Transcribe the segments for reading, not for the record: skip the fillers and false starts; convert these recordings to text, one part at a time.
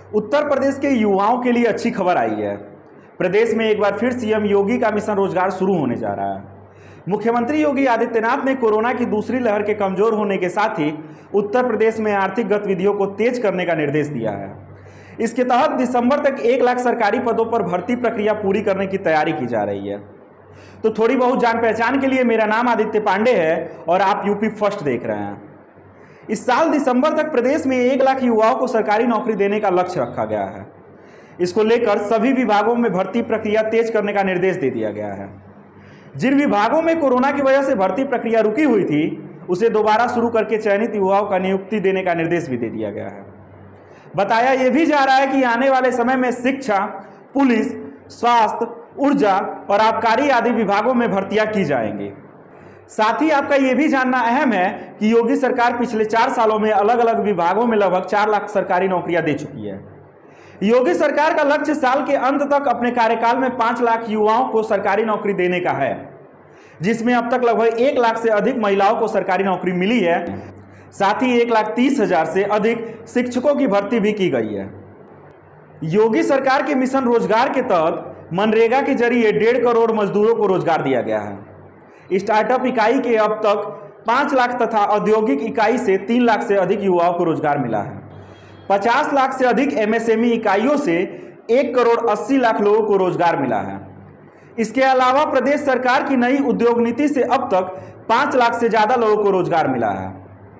उत्तर प्रदेश के युवाओं के लिए अच्छी खबर आई है। प्रदेश में एक बार फिर सीएम योगी का मिशन रोजगार शुरू होने जा रहा है। मुख्यमंत्री योगी आदित्यनाथ ने कोरोना की दूसरी लहर के कमजोर होने के साथ ही उत्तर प्रदेश में आर्थिक गतिविधियों को तेज करने का निर्देश दिया है। इसके तहत दिसंबर तक 1 लाख सरकारी पदों पर भर्ती प्रक्रिया पूरी करने की तैयारी की जा रही है। तो थोड़ी बहुत जान पहचान के लिए, मेरा नाम आदित्य पांडे है और आप यूपी फर्स्ट देख रहे हैं। इस साल दिसंबर तक प्रदेश में 1 लाख युवाओं को सरकारी नौकरी देने का लक्ष्य रखा गया है। इसको लेकर सभी विभागों में भर्ती प्रक्रिया तेज करने का निर्देश दे दिया गया है। जिन विभागों में कोरोना की वजह से भर्ती प्रक्रिया रुकी हुई थी, उसे दोबारा शुरू करके चयनित युवाओं का नियुक्ति देने का निर्देश भी दे दिया गया है। बताया यह भी जा रहा है कि आने वाले समय में शिक्षा, पुलिस, स्वास्थ्य, ऊर्जा और आबकारी आदि विभागों में भर्तियां की जाएंगी। साथ ही आपका यह भी जानना अहम है कि योगी सरकार पिछले 4 सालों में अलग अलग विभागों में लगभग 4 लाख सरकारी नौकरियां दे चुकी है। योगी सरकार का लक्ष्य साल के अंत तक अपने कार्यकाल में 5 लाख युवाओं को सरकारी नौकरी देने का है, जिसमें अब तक लगभग 1 लाख से अधिक महिलाओं को सरकारी नौकरी मिली है। साथ ही 1,30,000 से अधिक शिक्षकों की भर्ती भी की गई है। योगी सरकार के मिशन रोजगार के तहत मनरेगा के जरिए 1.5 करोड़ मजदूरों को रोजगार दिया गया है। स्टार्टअप इकाई के अब तक 5 लाख तथा औद्योगिक इकाई से 3 लाख से अधिक युवाओं को रोजगार मिला है। 50 लाख से अधिक एमएसएमई इकाइयों से 1 करोड़ 80 लाख लोगों को रोजगार मिला है। इसके अलावा प्रदेश सरकार की नई उद्योग नीति से अब तक 5 लाख से ज्यादा लोगों को रोजगार मिला है।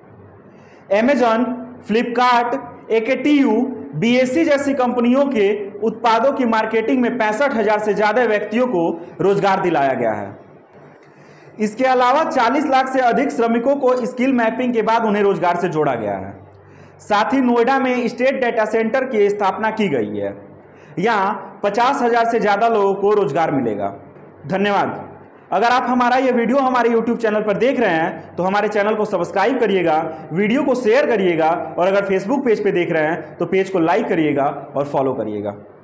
अमेजन, फ्लिपकार्ट, AKTU, BSE जैसी कंपनियों के उत्पादों की मार्केटिंग में 65,000 से ज्यादा व्यक्तियों को रोजगार दिलाया गया है। इसके अलावा 40 लाख से अधिक श्रमिकों को स्किल मैपिंग के बाद उन्हें रोजगार से जोड़ा गया है। साथ ही नोएडा में स्टेट डेटा सेंटर की स्थापना की गई है। यहाँ 50,000 से ज़्यादा लोगों को रोजगार मिलेगा। धन्यवाद। अगर आप हमारा ये वीडियो हमारे YouTube चैनल पर देख रहे हैं तो हमारे चैनल को सब्सक्राइब करिएगा, वीडियो को शेयर करिएगा और अगर Facebook पेज पे देख रहे हैं तो पेज को लाइक करिएगा और फॉलो करिएगा।